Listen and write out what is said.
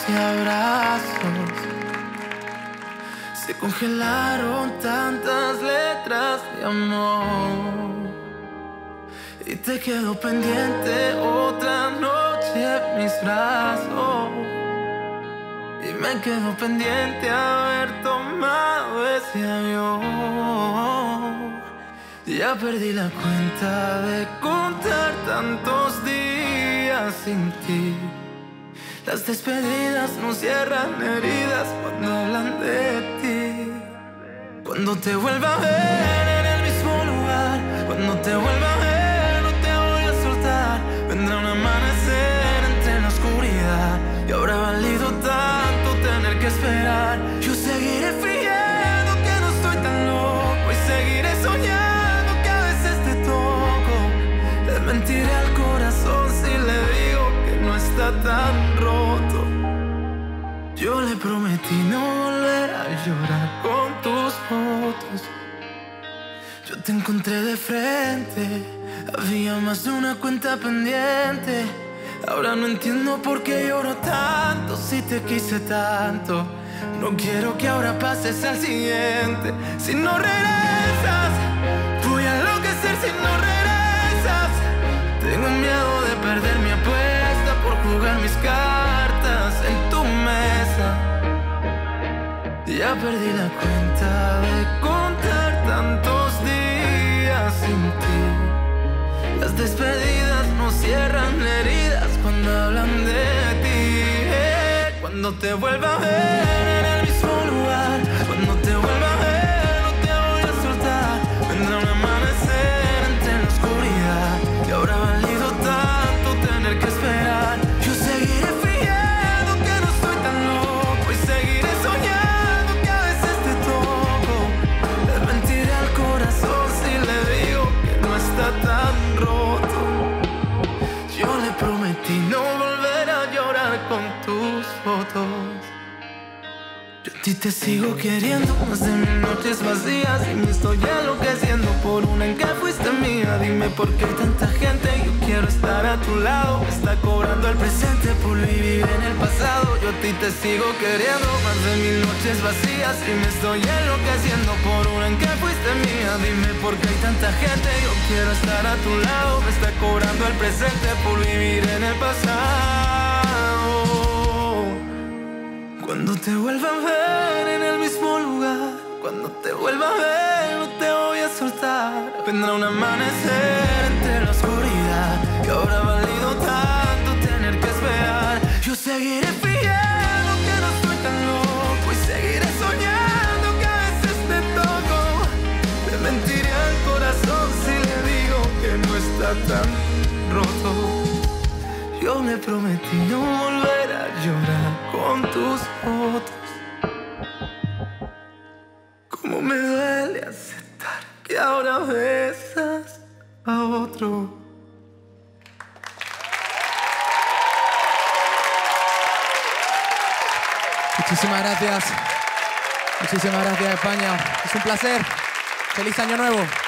y abrazos. Se congelaron tantas letras de amor y te quedó pendiente otra noche en mis brazos. Y me quedo pendiente haber tomado ese avión. Ya perdí la cuenta de contar tantos días sin ti. Las despedidas no cierran heridas cuando hablan de ti. Cuando te vuelva a ver en el mismo lugar, cuando te vuelva a ver no te voy a soltar. Vendrá un amanecer entre la oscuridad y habrá valido tanto tener que esperar. Yo seguiré fingiendo que no estoy tan loco y seguiré soñando que a veces te toco. Le mentiré al corazón si le digo que no está tan roto. Yo le prometí no volver a llorar con tus fotos. Yo te encontré de frente, había más de una cuenta pendiente. Ahora no entiendo por qué lloro tanto si te quise tanto. No quiero que ahora pases al siguiente. Si no regresas, voy a enloquecer si no regresas. Tengo miedo de perder mi apuesta por jugar mis cartas en tu mesa. Ya perdí la cuenta de contar tantos días sin ti. Las despedidas no cierran heridas cuando hablan de ti. Cuando te vuelva a ver en el mismo lugar, cuando te vuelva a ver no te voy a soltar. Vendrá un amanecer entre la oscuridad y habrá valido tanto tener que esperar. Yo seguiré fingiendo que no estoy tan loco y seguiré soñando que a veces te toco. Le mentiré al corazón si le digo que no está tan roto. Yo le prometí no volver a llorar con tus fotos. Yo a ti te sigo queriendo más de mis noches vacías y me estoy enloqueciendo por una en que fuiste mía. Dime por qué hay tanta gente, yo quiero estar a tu lado. Me está cobrando el presente por vivir en el pasado. Yo a ti te sigo queriendo más de mis noches vacías y me estoy enloqueciendo por una en que fuiste mía. Dime por qué hay tanta gente, yo quiero estar a tu lado. Me está cobrando el presente por vivir en el pasado. Cuando te vuelva a ver en el mismo lugar, cuando te vuelva a ver no te voy a soltar. Vendrá un amanecer entre la oscuridad y habrá valido tanto tener que esperar. Yo seguiré fingiendo que no estoy tan loco y seguiré soñando que a veces te toco. Le mentiré al corazón si le digo que no está tan roto. Yo le prometí no volver a llorar con tus fotos. Cómo me duele aceptar que ahora besas a otro. Muchísimas gracias. Muchísimas gracias, España. Es un placer. Feliz Año Nuevo.